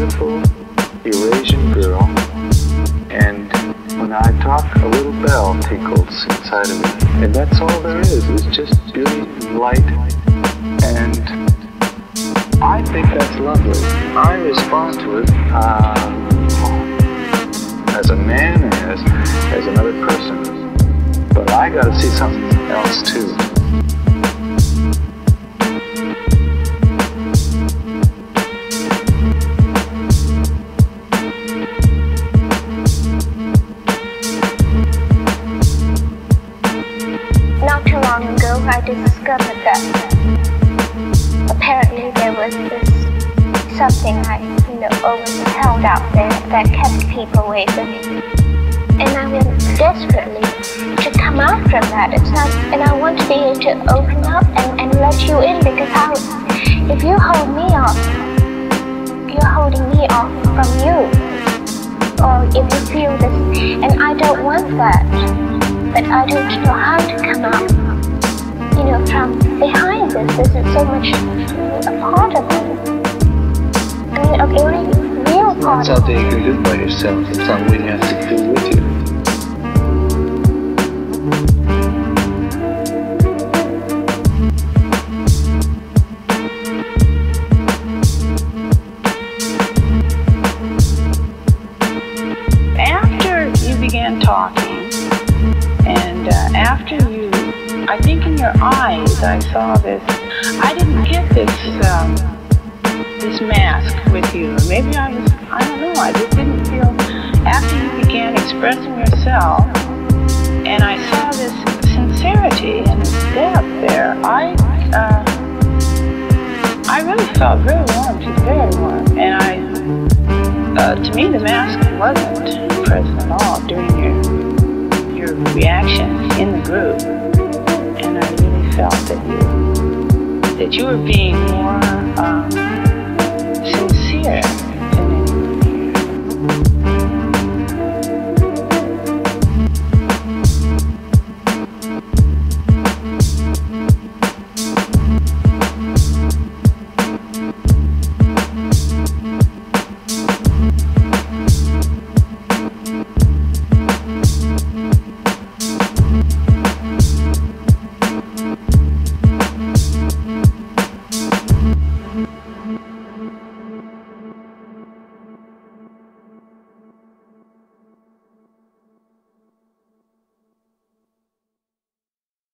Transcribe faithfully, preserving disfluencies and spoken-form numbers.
beautiful Eurasian girl, and when I talk, a little bell tinkles inside of me. And that's all there is. It's just beauty and light. And I think that's lovely. I respond to it um, as a man and as, as another person. But I gotta see something else too. Not too long ago, I discovered that apparently there was this something I, you know, always held out there that kept people away from me. And I went desperately to come out from that. It's not, and I want to be able to open up and, and let you in, because how, if you hold me off, you're holding me off from you. Or if you feel this, and I don't want that. But I don't know how to come out, you know, from behind this. This is so much a part of me. I mean, a very real part of me. It's something you can do by yourself. It's something we have to do with you. After you began talking, and uh, after you, I think in your eyes I saw this, I didn't get this um, this mask with you. Maybe I was, I don't know, I just didn't feel, after you began expressing yourself, and I saw this sincerity and this depth there, I, uh, I really felt very warm, to very warm, and I, uh, to me the mask wasn't present at all during your your reactions in the group, and I really felt that you that you were being more um,